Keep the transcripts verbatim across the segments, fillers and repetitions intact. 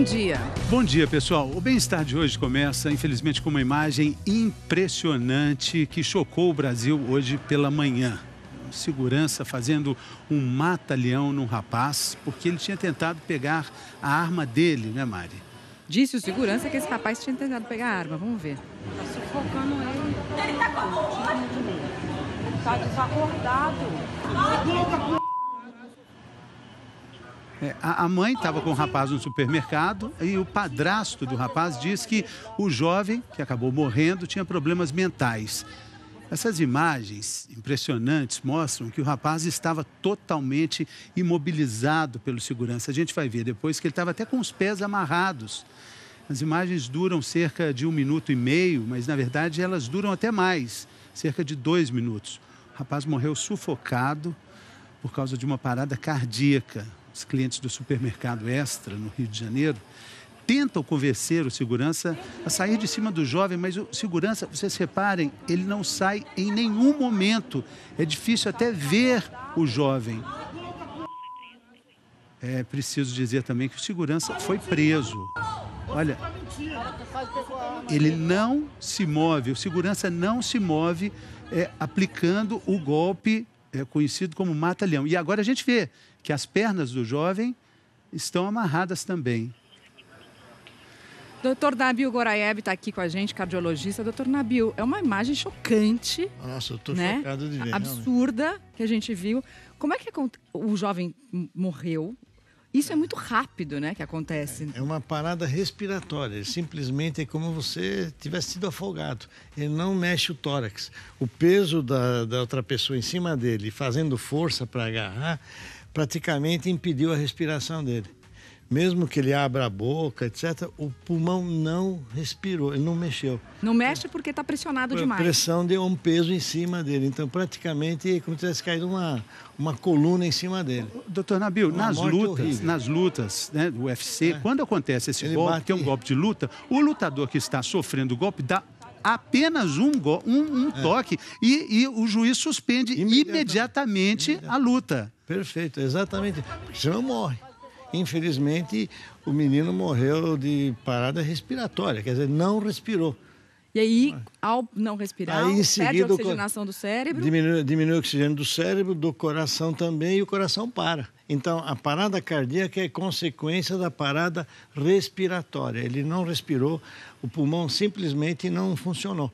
dia. Bom dia, pessoal. O Bem-Estar de hoje começa, infelizmente, com uma imagem impressionante que chocou o Brasil hoje pela manhã. Segurança fazendo um mata-leão num rapaz, porque ele tinha tentado pegar a arma dele, né, Mari? Disse o segurança que esse rapaz tinha tentado pegar a arma. Vamos ver. Tá sufocando ele. Ele tá com a Ele tá desacordado. É, a, a mãe estava com o rapaz no supermercado e o padrasto do rapaz diz que o jovem, que acabou morrendo, tinha problemas mentais. Essas imagens impressionantes mostram que o rapaz estava totalmente imobilizado pelo segurança. A gente vai ver depois que ele estava até com os pés amarrados. As imagens duram cerca de um minuto e meio, mas na verdade elas duram até mais, cerca de dois minutos. O rapaz morreu sufocado por causa de uma parada cardíaca. Os clientes do supermercado Extra, no Rio de Janeiro, tentam convencer o segurança a sair de cima do jovem, mas o segurança, vocês reparem, ele não sai em nenhum momento. É difícil até ver o jovem. É preciso dizer também que o segurança foi preso. Olha, ele não se move, o segurança não se move é, aplicando o golpe é, conhecido como mata-leão. E agora a gente vê que as pernas do jovem estão amarradas também. Doutor Nabil Goraieb está aqui com a gente, cardiologista. Doutor Nabil, é uma imagem chocante. Nossa, eu estou né? chocado de ver. Absurda, realmente. Que a gente viu. Como é que o jovem morreu? Isso é muito rápido, né, que acontece. É uma parada respiratória. Simplesmente é como você tivesse sido afogado. Ele não mexe o tórax. O peso da, da outra pessoa em cima dele, fazendo força para agarrar, praticamente impediu a respiração dele. Mesmo que ele abra a boca, etcétera, o pulmão não respirou, ele não mexeu. Não mexe porque está pressionado demais. A pressão deu um peso em cima dele. Então, praticamente, é como se tivesse caído uma, uma coluna em cima dele. Doutor Nabil, Uma nas lutas, horrível. nas lutas né, do U F C, É. quando acontece esse Ele golpe, bate- que é um golpe de luta, o lutador que está sofrendo o golpe dá apenas um, go- um, um É. toque e, e o juiz suspende Imediatamente. imediatamente, Imediatamente. a luta. Perfeito, exatamente. Porque senão morre. Infelizmente, o menino morreu de parada respiratória, quer dizer, não respirou. E aí, ao não respirar, Aí, em perde seguida, a o oxigenação do cérebro. Diminui, diminui o oxigênio do cérebro, do coração também, e o coração para. Então, a parada cardíaca é consequência da parada respiratória. Ele não respirou, o pulmão simplesmente não funcionou.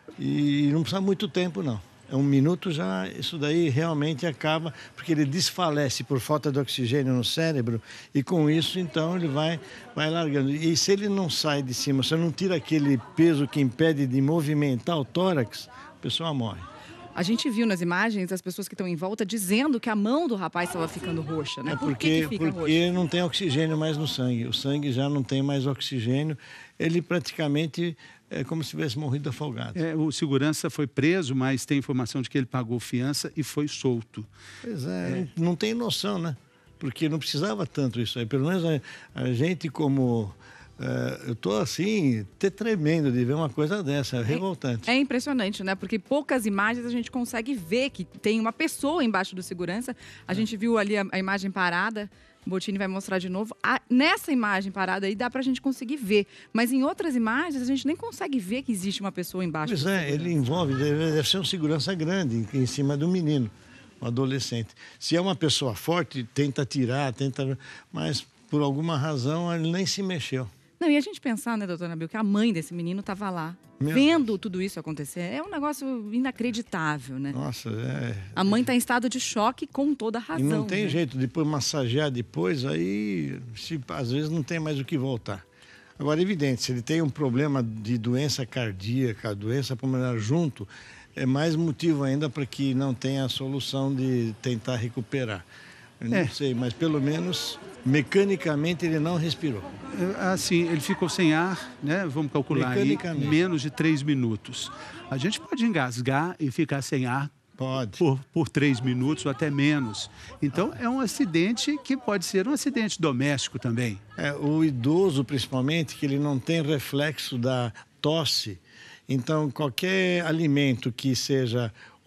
E não precisa muito tempo, não. É um minuto já, isso daí realmente acaba, porque ele desfalece por falta de oxigênio no cérebro e com isso, então, ele vai, vai largando. E se ele não sai de cima, se não tira aquele peso que impede de movimentar o tórax, a pessoa morre. A gente viu nas imagens as pessoas que estão em volta dizendo que a mão do rapaz estava ficando roxa, né? É Por porque, que, que fica porque roxa? não tem oxigênio mais no sangue. O sangue já não tem mais oxigênio. Ele praticamente é como se tivesse morrido afogado. É, o segurança foi preso, mas tem informação de que ele pagou fiança e foi solto. Pois é, é. Não tem noção, né? Porque não precisava tanto isso aí. Pelo menos a, a gente como... Uh, eu estou assim, até tremendo de ver uma coisa dessa, é revoltante. É impressionante, né? Porque poucas imagens a gente consegue ver que tem uma pessoa embaixo do segurança. A é. gente viu ali a, a imagem parada, o Bottini vai mostrar de novo. A, nessa imagem parada aí dá pra gente conseguir ver. Mas em outras imagens a gente nem consegue ver que existe uma pessoa embaixo. Pois é, ele envolve, deve, deve ser um segurança grande em, em cima do menino, um adolescente. Se é uma pessoa forte, tenta tirar, tenta... Mas por alguma razão ele nem se mexeu. Não, e a gente pensar, né, doutor Nabil, que a mãe desse menino estava lá, Meu vendo Deus. tudo isso acontecer. É um negócio inacreditável, né? Nossa, é... A mãe está em estado de choque com toda a razão. E não tem né? jeito, depois massagear depois, aí se, às vezes não tem mais o que voltar. Agora, é evidente, se ele tem um problema de doença cardíaca, doença pulmonar junto, é mais motivo ainda para que não tenha a solução de tentar recuperar. Eu não é. sei, mas pelo menos... mecanicamente ele não respirou. Assim, ele ficou sem ar, né? Vamos calcular aí, menos de três minutos. A gente pode engasgar e ficar sem ar pode. Por, por três minutos ou até menos. Então, é um acidente que pode ser um acidente doméstico também. É, o idoso, principalmente, que ele não tem reflexo da tosse. Então, qualquer alimento que seja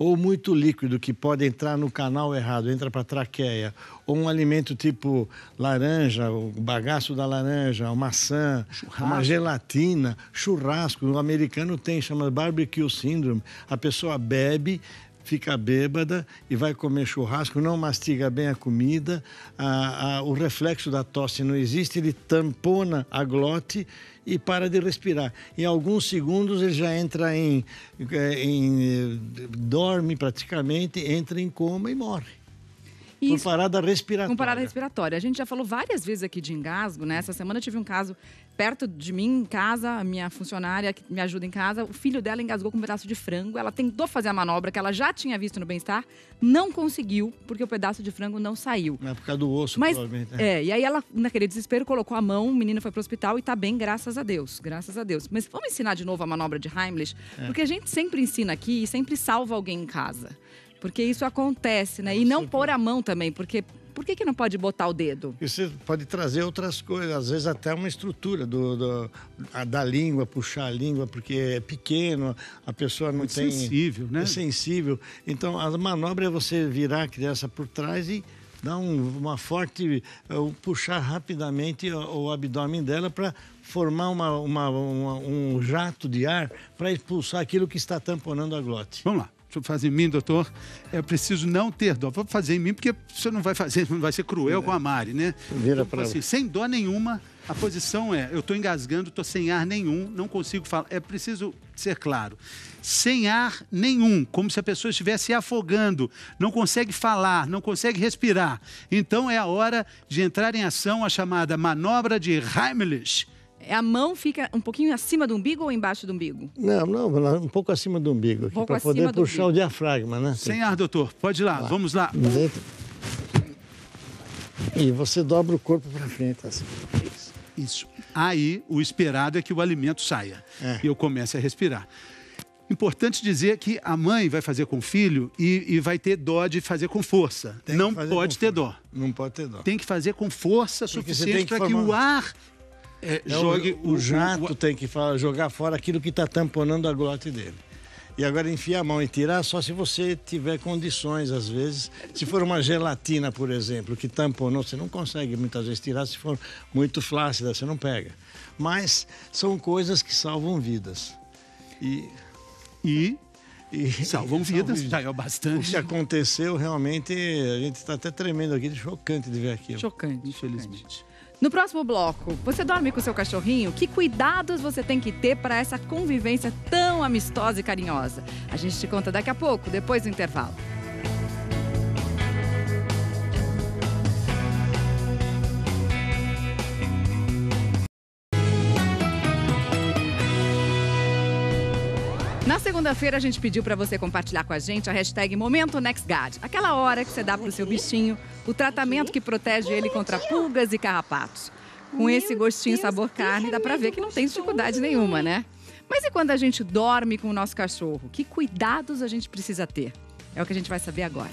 ou muito líquido que pode entrar no canal errado, entra para a traqueia, ou um alimento tipo laranja, o bagaço da laranja, a maçã, churrasco. Uma gelatina, churrasco, o americano tem, chama barbecue syndrome, a pessoa bebe, fica bêbada e vai comer churrasco, não mastiga bem a comida, a, a, o reflexo da tosse não existe, ele tampona a glote e para de respirar. Em alguns segundos ele já entra em, em dorme praticamente, entra em coma e morre. Isso, por parada respiratória. Com parada respiratória. A gente já falou várias vezes aqui de engasgo, né? Essa semana eu tive um caso perto de mim, em casa, a minha funcionária que me ajuda em casa, o filho dela engasgou com um pedaço de frango. Ela tentou fazer a manobra que ela já tinha visto no Bem-Estar, não conseguiu, porque o pedaço de frango não saiu. É por causa do osso, Mas, provavelmente. É. é, e aí ela, naquele desespero, colocou a mão, o menino foi pro hospital e tá bem, graças a Deus. Graças a Deus. Mas vamos ensinar de novo a manobra de Heimlich, é. porque a gente sempre ensina aqui e sempre salva alguém em casa. Porque isso acontece, né? E não pôr a mão também, porque por que que não pode botar o dedo? Você pode trazer outras coisas, às vezes até uma estrutura do, do, a, da língua, puxar a língua, porque é pequeno, a pessoa não Muito tem... sensível, né? É sensível. Então, a manobra é você virar a criança por trás e dar um, uma forte... Uh, puxar rapidamente o, o abdômen dela para formar uma, uma, uma, um jato de ar para expulsar aquilo que está tamponando a glote. Vamos lá. Deixa eu fazer em mim, doutor. É preciso não ter dó. Vou fazer em mim, porque você não vai fazer, não vai ser cruel é. com a Mari, né? Vira então, para assim, sem dó nenhuma, a posição é, eu estou engasgando, estou sem ar nenhum, não consigo falar. É preciso ser claro. Sem ar nenhum, como se a pessoa estivesse se afogando, não consegue falar, não consegue respirar. Então é a hora de entrar em ação a chamada manobra de Heimlich. A mão fica um pouquinho acima do umbigo ou embaixo do umbigo? Não, não, um pouco acima do umbigo, um para poder puxar o diafragma, né? Sem ar, doutor. Pode ir lá, lá. Vamos lá. Dentro. E você dobra o corpo para frente, assim. Isso. Isso. Aí, o esperado é que o alimento saia. É. E eu comece a respirar. Importante dizer que a mãe vai fazer com o filho e, e vai ter dó de fazer com força. Tem não pode ter dó. Não pode ter dó. Tem que fazer com força Porque suficiente para que o ar... É, jogue o, o jato o, o, tem que jogar fora aquilo que está tamponando a glote dele. E agora enfia a mão e tirar só se você tiver condições, às vezes. Se for uma gelatina, por exemplo, que tamponou, você não consegue muitas vezes tirar. Se for muito flácida, você não pega. Mas são coisas que salvam vidas. E... e... E salvam vidas, já é o bastante. O que aconteceu, realmente, a gente está até tremendo aqui, de chocante de ver aquilo. Chocante, infelizmente. No próximo bloco, você dorme com o seu cachorrinho? Que cuidados você tem que ter para essa convivência tão amistosa e carinhosa? A gente te conta daqui a pouco, depois do intervalo. Na segunda-feira, a gente pediu para você compartilhar com a gente a hashtag Momento NexGard. Aquela hora que você dá para o seu bichinho o tratamento que protege ele contra pulgas e carrapatos. Com esse gostinho sabor carne, dá para ver que não tem dificuldade nenhuma, né? Mas e quando a gente dorme com o nosso cachorro? Que cuidados a gente precisa ter? É o que a gente vai saber agora.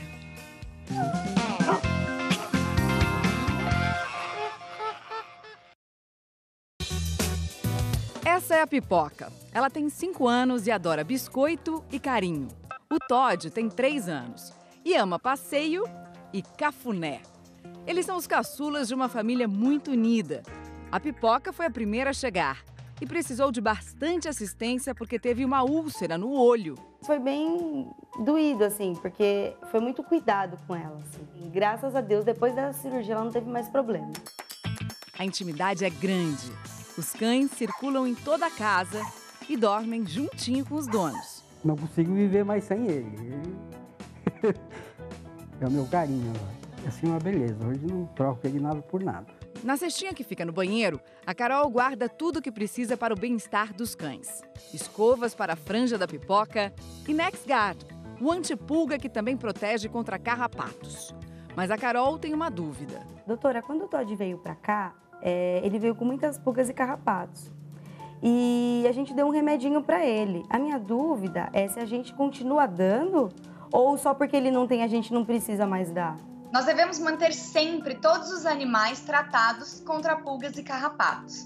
Essa é a Pipoca. Ela tem cinco anos e adora biscoito e carinho. O Todd tem três anos e ama passeio e cafuné. Eles são os caçulas de uma família muito unida. A Pipoca foi a primeira a chegar e precisou de bastante assistência porque teve uma úlcera no olho. Foi bem doído, assim, porque foi muito cuidado com ela, assim. E graças a Deus, depois da cirurgia, ela não teve mais problema. A intimidade é grande. Os cães circulam em toda a casa e dormem juntinho com os donos. Não consigo viver mais sem ele. ele... é o meu carinho. É assim uma beleza. Hoje não troco ele nada por nada. Na cestinha que fica no banheiro, a Carol guarda tudo o que precisa para o bem-estar dos cães. Escovas para a franja da Pipoca e NexGard, o antipulga que também protege contra carrapatos. Mas a Carol tem uma dúvida. Doutora, quando o Todd veio para cá, é, ele veio com muitas pulgas e carrapatos. E a gente deu um remedinho para ele. A minha dúvida é se a gente continua dando ou só porque ele não tem a gente não precisa mais dar? Nós devemos manter sempre todos os animais tratados contra pulgas e carrapatos.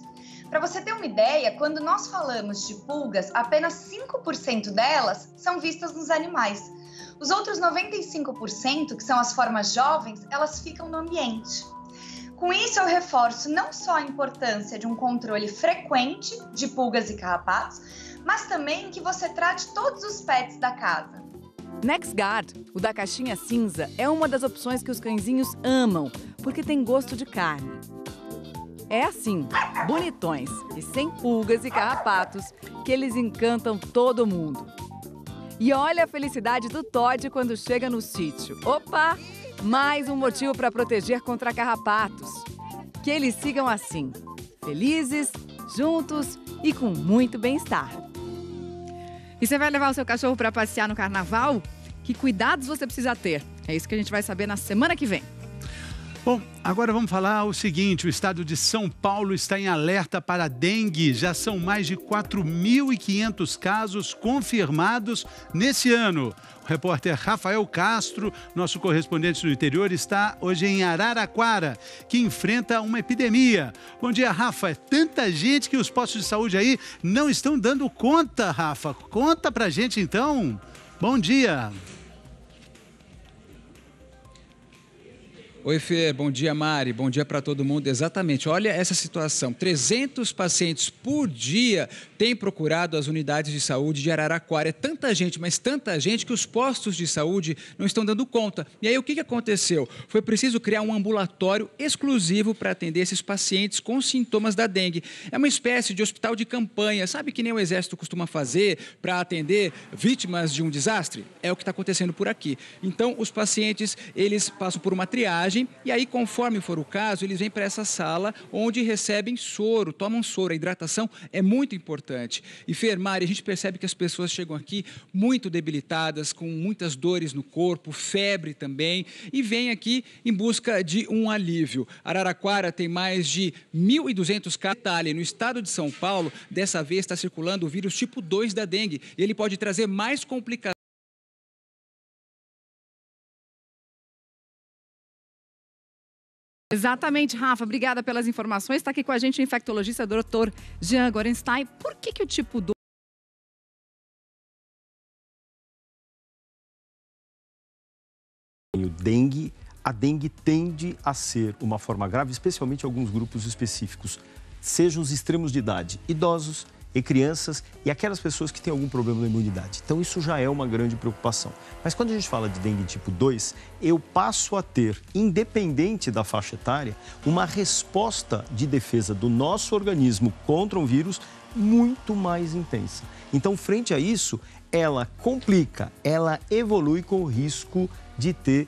Para você ter uma ideia, quando nós falamos de pulgas, apenas cinco por cento delas são vistas nos animais. Os outros noventa e cinco por cento, que são as formas jovens, elas ficam no ambiente. Com isso, eu reforço não só a importância de um controle frequente de pulgas e carrapatos, mas também que você trate todos os pets da casa. NexGard, o da caixinha cinza, é uma das opções que os cãezinhos amam, porque tem gosto de carne. É assim, bonitões e sem pulgas e carrapatos, que eles encantam todo mundo. E olha a felicidade do Todd quando chega no sítio. Opa! Mais um motivo para proteger contra carrapatos. Que eles sigam assim, felizes, juntos e com muito bem-estar. E você vai levar o seu cachorro para passear no carnaval? Que cuidados você precisa ter? É isso que a gente vai saber na semana que vem. Bom, agora vamos falar o seguinte, o estado de São Paulo está em alerta para dengue. Já são mais de quatro mil e quinhentos casos confirmados nesse ano. O repórter Rafael Castro, nosso correspondente no interior, está hoje em Araraquara, que enfrenta uma epidemia. Bom dia, Rafa. É tanta gente que os postos de saúde aí não estão dando conta, Rafa. Conta pra gente, então. Bom dia. Oi, Fê, bom dia, Mari, bom dia para todo mundo. Exatamente, olha essa situação, trezentos pacientes por dia têm procurado as unidades de saúde de Araraquara. É tanta gente, mas tanta gente que os postos de saúde não estão dando conta. E aí o que aconteceu? Foi preciso criar um ambulatório exclusivo para atender esses pacientes com sintomas da dengue. É uma espécie de hospital de campanha, sabe que nem o Exército costuma fazer para atender vítimas de um desastre? É o que está acontecendo por aqui. Então, os pacientes, eles passam por uma triagem, e aí, conforme for o caso, eles vêm para essa sala onde recebem soro, tomam soro. A hidratação é muito importante. E, Fer, Mari, a gente percebe que as pessoas chegam aqui muito debilitadas, com muitas dores no corpo, febre também, e vêm aqui em busca de um alívio. Araraquara tem mais de mil e duzentos casos. No estado de São Paulo, dessa vez está circulando o vírus tipo dois da dengue, e ele pode trazer mais complicações. Exatamente, Rafa. Obrigada pelas informações. Está aqui com a gente o infectologista doutor Jean Gorenstein. Por que, que o tipo dois... O dengue, a dengue tende a ser uma forma grave, especialmente em alguns grupos específicos, sejam os extremos de idade, idosos e crianças e aquelas pessoas que têm algum problema na imunidade. Então, isso já é uma grande preocupação. Mas quando a gente fala de dengue tipo dois, eu passo a ter, independente da faixa etária, uma resposta de defesa do nosso organismo contra um vírus muito mais intensa. Então, frente a isso, ela complica, ela evolui com o risco de ter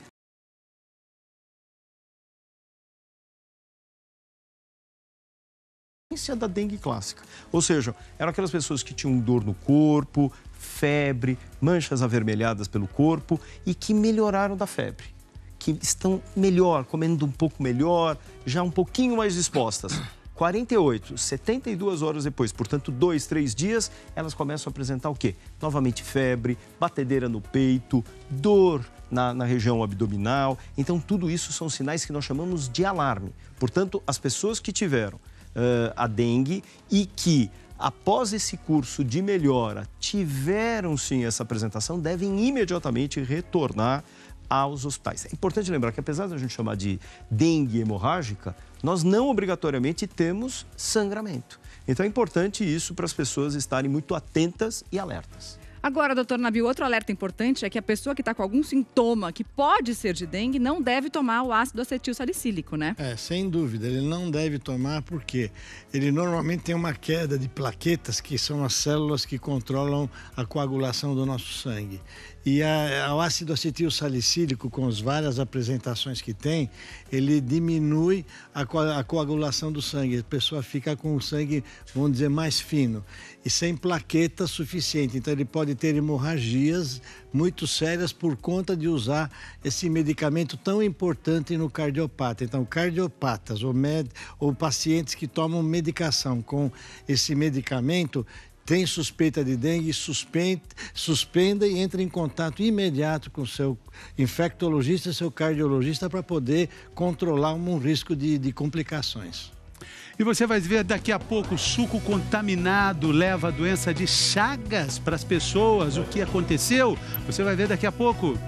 da dengue clássica. Ou seja, eram aquelas pessoas que tinham dor no corpo, febre, manchas avermelhadas pelo corpo e que melhoraram da febre, que estão melhor, comendo um pouco melhor, já um pouquinho mais dispostas. quarenta e oito, setenta e duas horas depois, portanto, dois, três dias, elas começam a apresentar o quê? Novamente febre, batedeira no peito, dor na, na região abdominal. Então, tudo isso são sinais que nós chamamos de alarme. Portanto, as pessoas que tiveram Uh, a dengue e que, após esse curso de melhora, tiveram sim essa apresentação, devem imediatamente retornar aos hospitais. É importante lembrar que, apesar da gente chamar de dengue hemorrágica, nós não obrigatoriamente temos sangramento. Então é importante isso para as pessoas estarem muito atentas e alertas. Agora, doutor Nabil, outro alerta importante é que a pessoa que está com algum sintoma que pode ser de dengue não deve tomar o ácido acetil salicílico, né? É, sem dúvida. Ele não deve tomar porque ele normalmente tem uma queda de plaquetas, que são as células que controlam a coagulação do nosso sangue. E a, o ácido acetil salicílico, com as várias apresentações que tem, ele diminui a, co a coagulação do sangue. A pessoa fica com o sangue, vamos dizer, mais fino e sem plaquetas suficiente. Então, ele pode ter hemorragias muito sérias por conta de usar esse medicamento tão importante no cardiopata. Então, cardiopatas ou, med ou pacientes que tomam medicação com esse medicamento tem suspeita de dengue, suspende, suspenda e entra em contato imediato com o seu infectologista, seu cardiologista, para poder controlar um risco de, de complicações. E você vai ver daqui a pouco, suco contaminado leva a doença de Chagas para as pessoas. O que aconteceu? Você vai ver daqui a pouco.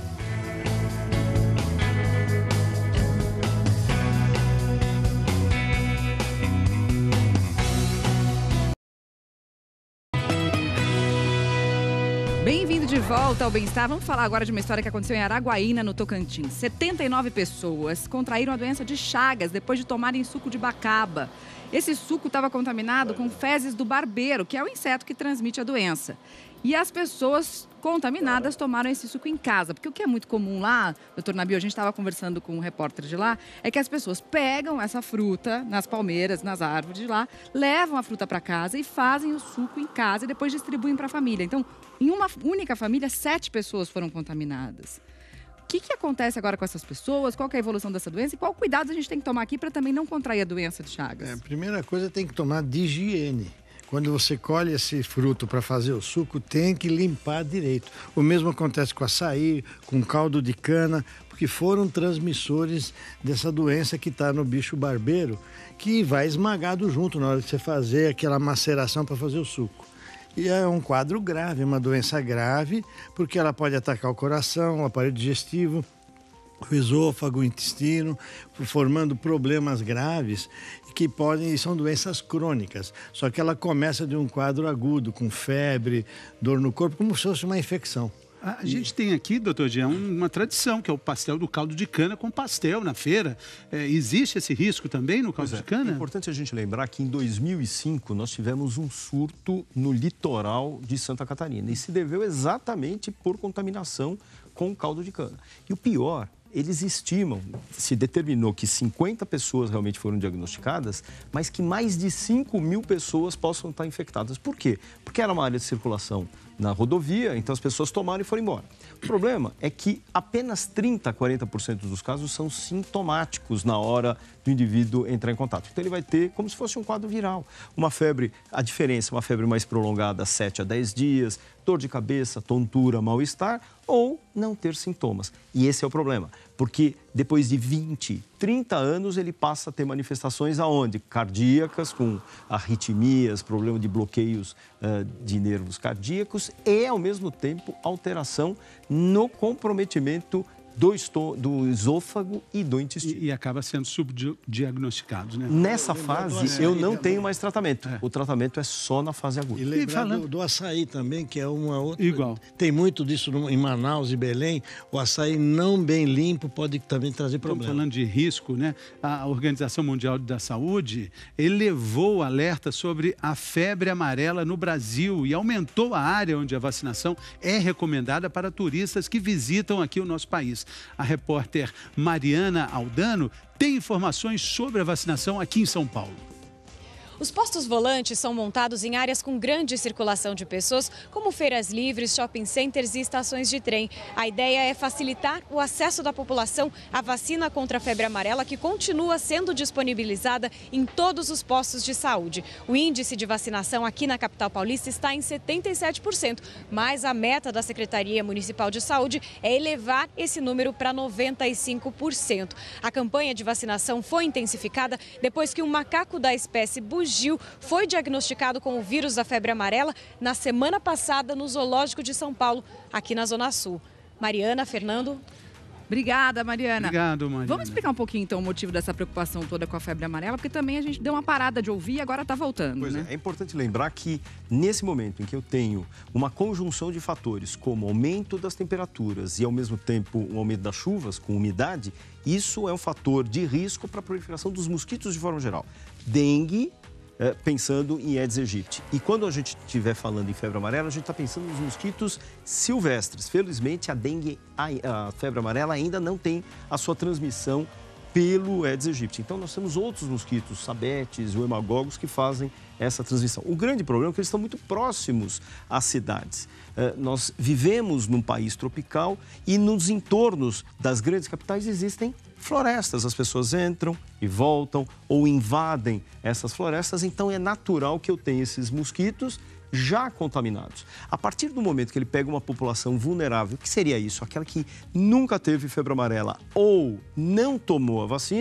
Bem-vindo de volta ao Bem-Estar. Vamos falar agora de uma história que aconteceu em Araguaína, no Tocantins. setenta e nove pessoas contraíram a doença de Chagas depois de tomarem suco de bacaba. Esse suco estava contaminado com fezes do barbeiro, que é o inseto que transmite a doença. E as pessoas contaminadas tomaram esse suco em casa. Porque o que é muito comum lá, doutor Nabil, a gente estava conversando com um repórter de lá, é que as pessoas pegam essa fruta nas palmeiras, nas árvores de lá, levam a fruta para casa e fazem o suco em casa e depois distribuem para a família. Então, em uma única família, sete pessoas foram contaminadas. O que, que acontece agora com essas pessoas? Qual que é a evolução dessa doença? E qual cuidado a gente tem que tomar aqui para também não contrair a doença de Chagas? É, a primeira coisa tem que tomar de higiene. Quando você colhe esse fruto para fazer o suco, tem que limpar direito. O mesmo acontece com açaí, com caldo de cana, porque foram transmissores dessa doença que está no bicho barbeiro, que vai esmagado junto na hora de você fazer aquela maceração para fazer o suco. E é um quadro grave, uma doença grave, porque ela pode atacar o coração, o aparelho digestivo, o esôfago, o intestino, formando problemas graves que podem, são doenças crônicas. Só que ela começa de um quadro agudo, com febre, dor no corpo, como se fosse uma infecção. A gente tem aqui, doutor Jean, uma tradição, que é o pastel do caldo de cana com pastel na feira. É, existe esse risco também no caldo é, de cana? É importante a gente lembrar que em dois mil e cinco nós tivemos um surto no litoral de Santa Catarina. E se deveu exatamente por contaminação com caldo de cana. E o pior, eles estimam, se determinou que cinquenta pessoas realmente foram diagnosticadas, mas que mais de cinco mil pessoas possam estar infectadas. Por quê? Porque era uma área de circulação na rodovia, então as pessoas tomaram e foram embora. O problema é que apenas trinta a quarenta por cento dos casos são sintomáticos na hora do indivíduo entrar em contato. Então ele vai ter como se fosse um quadro viral. Uma febre, a diferença, uma febre mais prolongada, sete a dez dias, dor de cabeça, tontura, mal-estar, ou não ter sintomas. E esse é o problema, porque depois de vinte, trinta anos ele passa a ter manifestações aonde? Cardíacas, com arritmias, problema de bloqueios uh, de nervos cardíacos e, ao mesmo tempo, alteração no comprometimento do, estô do esôfago e do intestino. E, e acaba sendo subdiagnosticado, né? Nessa fase, eu não tenho mais tratamento. É. O tratamento é só na fase aguda. E lembrar do, do açaí também, que é uma outra... Igual. Tem muito disso no, em Manaus e Belém. O açaí não bem limpo pode também trazer problema. Estamos falando de risco, né? A Organização Mundial da Saúde elevou o alerta sobre a febre amarela no Brasil e aumentou a área onde a vacinação é recomendada para turistas que visitam aqui o nosso país. A repórter Mariana Aldano tem informações sobre a vacinação aqui em São Paulo. Os postos volantes são montados em áreas com grande circulação de pessoas, como feiras livres, shopping centers e estações de trem. A ideia é facilitar o acesso da população à vacina contra a febre amarela, que continua sendo disponibilizada em todos os postos de saúde. O índice de vacinação aqui na capital paulista está em setenta e sete por cento, mas a meta da Secretaria Municipal de Saúde é elevar esse número para noventa e cinco por cento. A campanha de vacinação foi intensificada depois que um macaco da espécie bugio foi diagnosticado com o vírus da febre amarela na semana passada no Zoológico de São Paulo, aqui na Zona Sul. Mariana, Fernando. Obrigada, Mariana. Obrigado, Mariana. Vamos explicar um pouquinho, então, o motivo dessa preocupação toda com a febre amarela, porque também a gente deu uma parada de ouvir e agora está voltando, Pois né? é, é importante lembrar que nesse momento em que eu tenho uma conjunção de fatores, como aumento das temperaturas e, ao mesmo tempo, um aumento das chuvas com umidade, isso é um fator de risco para a proliferação dos mosquitos de forma geral. Dengue, É, pensando em Aedes aegypti. E quando a gente estiver falando em febre amarela, a gente está pensando nos mosquitos silvestres. Felizmente, a dengue, a, a febre amarela ainda não tem a sua transmissão pelo Aedes aegypti. Então, nós temos outros mosquitos, sabetes, o hemagogos, que fazem essa transmissão. O grande problema é que eles estão muito próximos às cidades. É, nós vivemos num país tropical e nos entornos das grandes capitais existem florestas. As pessoas entram e voltam ou invadem essas florestas, então é natural que eu tenha esses mosquitos já contaminados. A partir do momento que ele pega uma população vulnerável, que seria isso? Aquela que nunca teve febre amarela ou não tomou a vacina,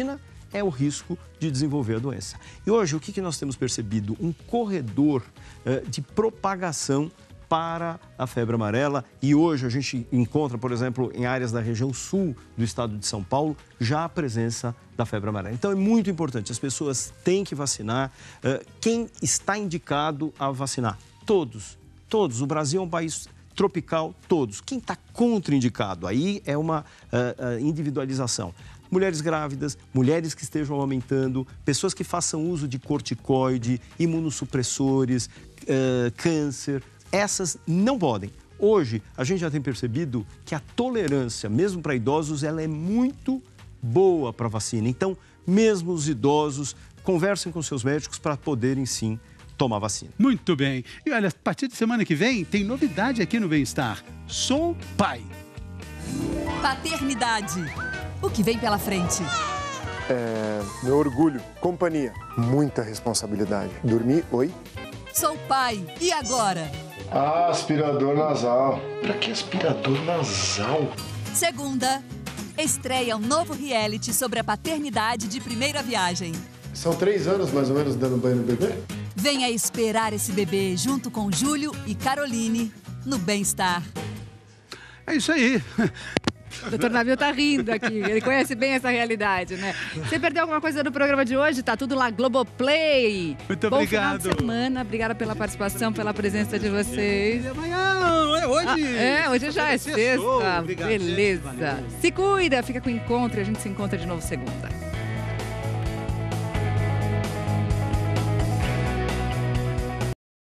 é o risco de desenvolver a doença. E hoje, o que, que nós temos percebido? Um corredor uh, de propagação para a febre amarela, e hoje a gente encontra, por exemplo, em áreas da região sul do estado de São Paulo, já a presença da febre amarela. Então é muito importante, as pessoas têm que vacinar. Quem está indicado a vacinar? Todos, todos. O Brasil é um país tropical, todos. Quem está contraindicado? Aí é uma uh, uh, individualização. Mulheres grávidas, mulheres que estejam amamentando, pessoas que façam uso de corticoide, imunossupressores, uh, câncer. Essas não podem. Hoje, a gente já tem percebido que a tolerância, mesmo para idosos, ela é muito boa para a vacina. Então, mesmo os idosos, conversem com seus médicos para poderem, sim, tomar vacina. Muito bem. E olha, a partir de semana que vem, tem novidade aqui no Bem-Estar. Sou pai. Paternidade. O que vem pela frente? É, meu orgulho, companhia, muita responsabilidade. Dormir, oi? Sou pai. E agora? Ah, aspirador nasal. Pra que aspirador nasal? Segunda, estreia um novo reality sobre a paternidade de primeira viagem. São três anos, mais ou menos, dando banho no bebê? Venha esperar esse bebê junto com Júlio e Caroline no Bem-Estar. É isso aí. O doutor Nabil tá rindo aqui, ele conhece bem essa realidade, né? Você perdeu alguma coisa do programa de hoje? Tá tudo lá, Globoplay. Muito Bom obrigado. Final de semana, obrigada pela participação, pela presença de vocês. E amanhã, é hoje. Ah, é, hoje já é sexta. Obrigado, Beleza. gente. Valeu. Se cuida, fica com o encontro e a gente se encontra de novo segunda.